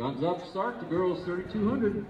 Guns up, start the girls 3200.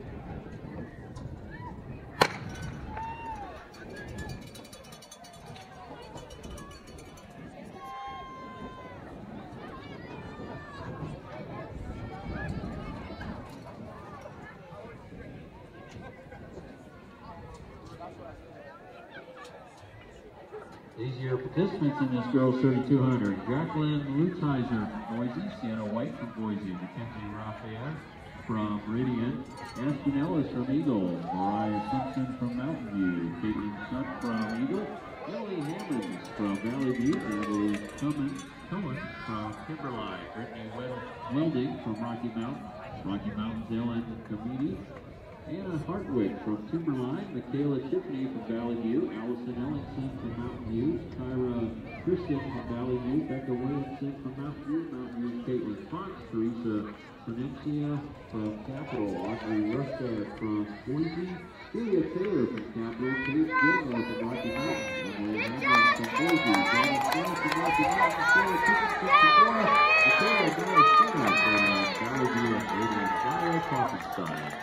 These are your participants in this girls 3200. Jacqueline Lutizer from Boise, Sienna White from Boise, Mackenzie Raphael from Meridian, Aspen Ellis from Eagle, Mariah Simpson from Mountain View, Caitlin Shutt from Eagle, Ellie Hammonds from Valley View, Natalie Cummins from Timberline, Brittany Welding from Rocky Mountains Hill and Comedy, Anna Hartwick from Timberline, Michaela Tiffany from Valley View, Allison Ellingson from Mountain View, Tyra Christian from Valley View, Becca Williamson from Mountain View, Caitlin Fox, Teresa Penincia from Capital, Audrey Rustad from Boise, Julia Taylor from Capital, Kate Dilmore from Rocky Mountain, Emily Hamlin from Boise, Donna Smith from Rocky Mountain, Sarah Tippington from Florida, Michaela Garcia from Valley View, and Adrian Fire Kaufenstein.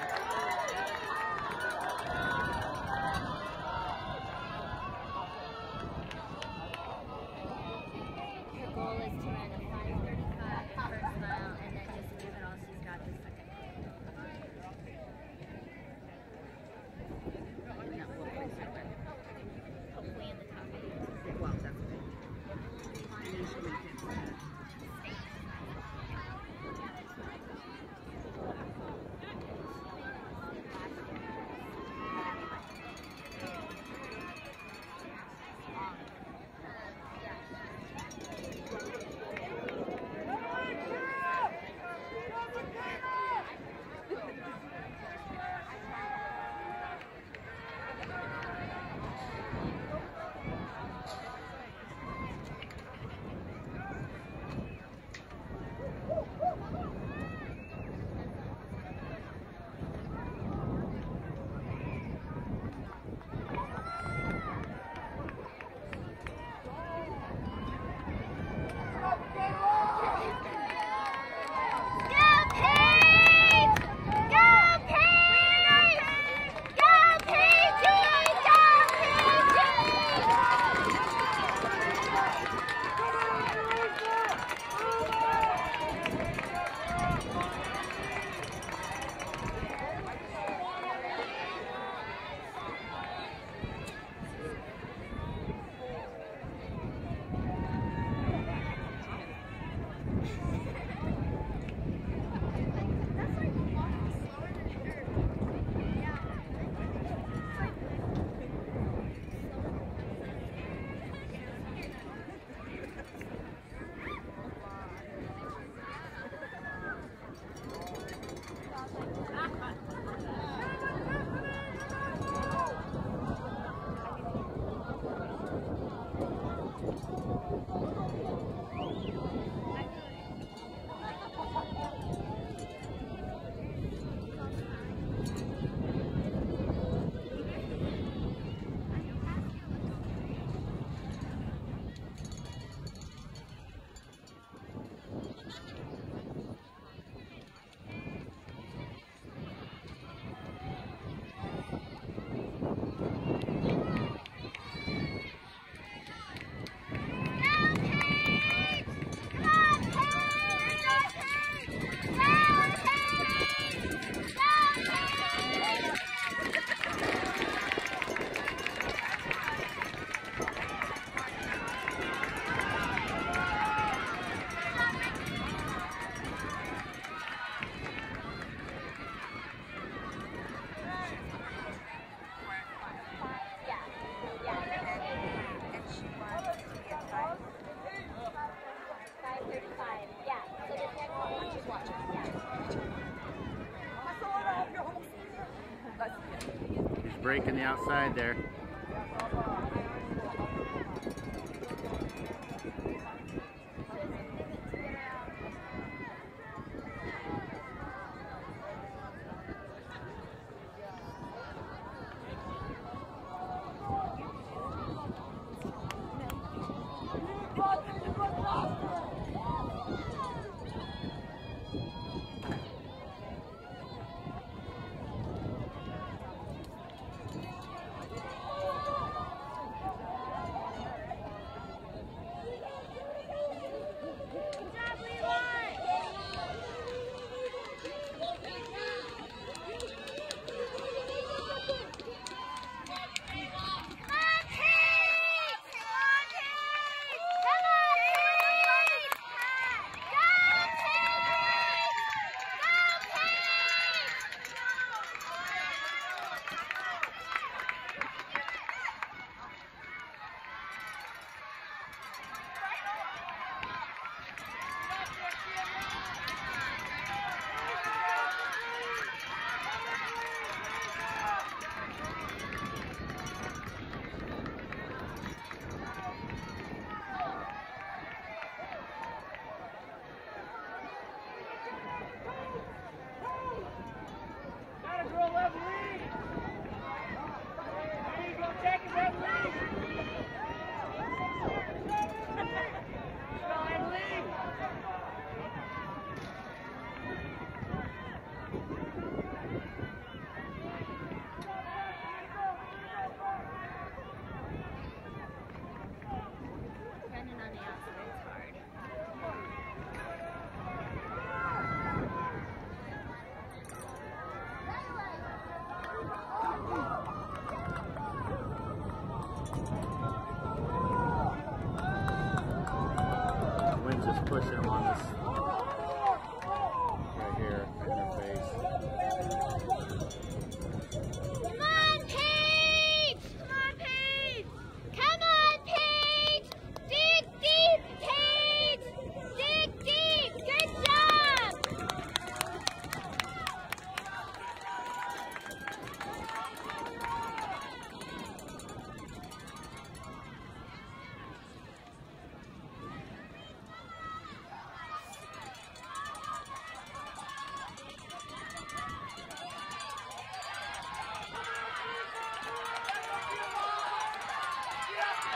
Breaking the outside there.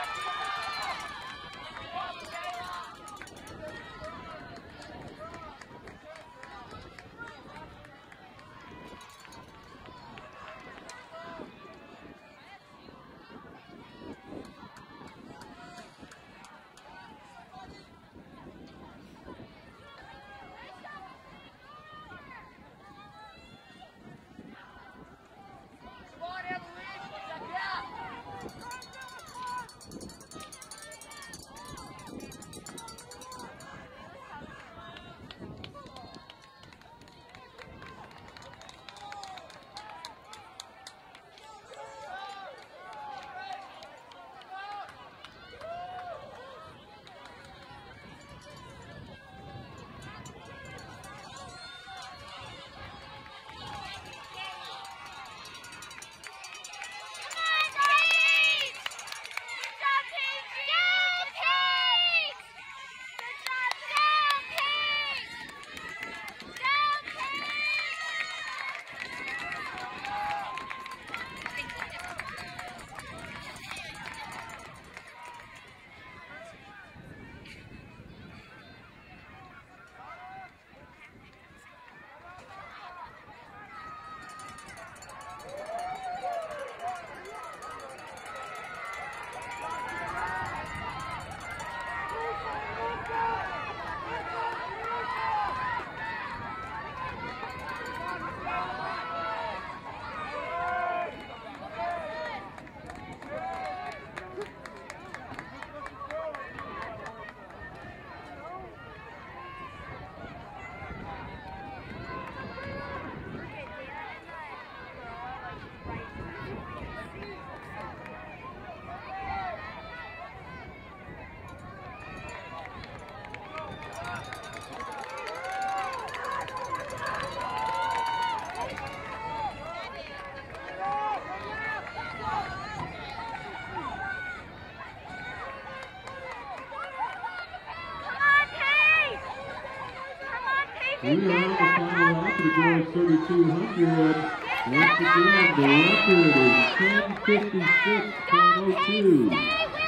We are on the final lap of the girls 3200. Once again, the record is 10:56.02.